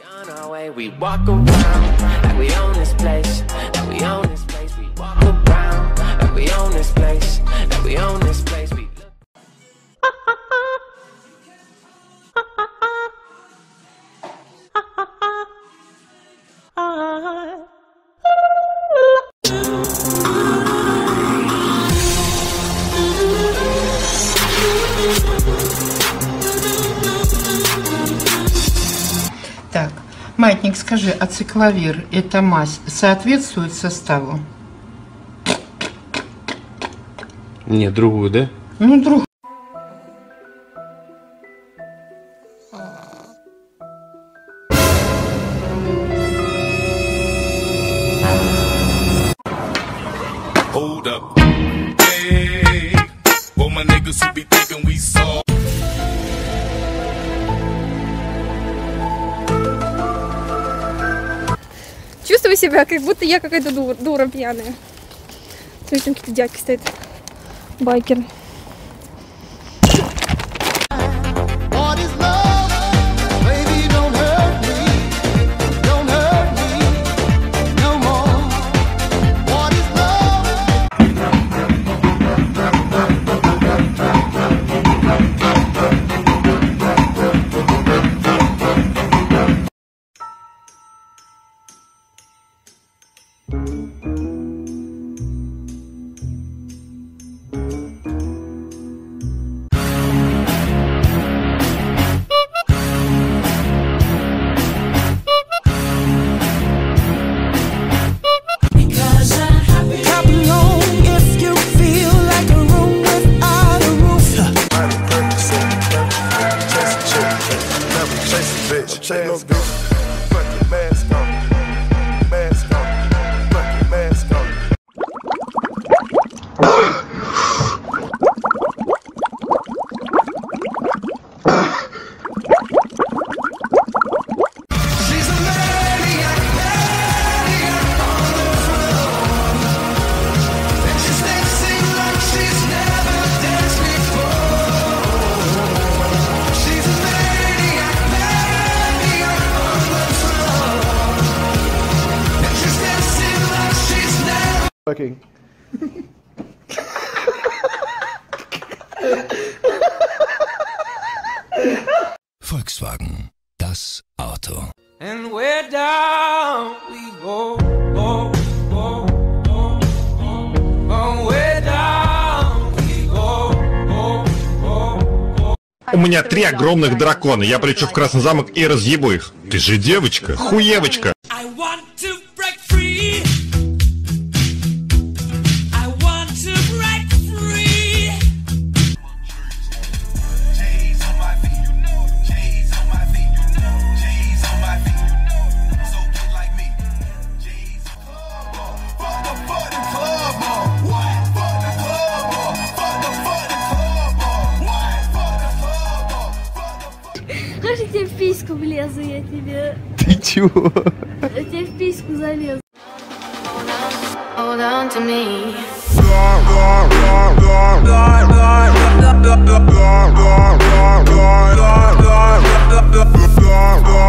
On our way, we walk around like we own this place, like we own this place. We walk around like we own this place, like we own this place. We Так, Маятник, скажи, ацикловир, эта мазь, соответствует составу? Нет, другую, да? Ну, друг. Hold up. Hey, well, my niggas who be thinking we saw. Чувствую себя, как будто я какая-то дура пьяная. Смотрите, там какие-то дядьки стоят. Байкер. Chance, bitch. Fucking mask on. Mask on. Fucking mask on. She's a maniac, maniac on the floor. And she's dancing like she's never danced before. She's a maniac, maniac on the floor. And she's dancing like she's never. Fucking. Volkswagen, das Auto. and where down we go, oh, oh, oh, oh, oh, where down we go, oh, oh, oh. У меня 3 огромных дракона. Я полечу в Красный замок и разъебу их. Ты же девочка, хуевочка. I want to break free. I want to break free. J's on my feet, you know. J's on my feet, you know. J's on my feet, you know. So get like me. J's fuck the club on. What? Fuck the club on. Fuck the club on. What? Fuck the club on. Fuck the. Как же тебе в письку влезу я тебе? Ты чего? Я тебе в письку залезу. Hold on to me. Hold on.